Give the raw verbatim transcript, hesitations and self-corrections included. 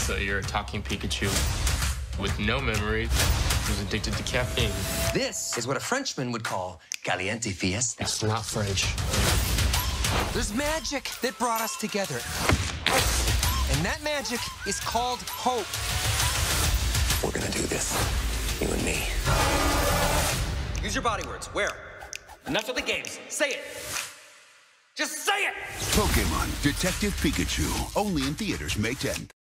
So you're a talking Pikachu with no memory who's addicted to caffeine. This is what a Frenchman would call caliente fiesta. It's not French. There's magic that brought us together. And that magic is called hope. We're gonna do this, you and me. Use your body words. Where? Enough of the games. Say it. Just say it! Pokemon Detective Pikachu, only in theaters May tenth.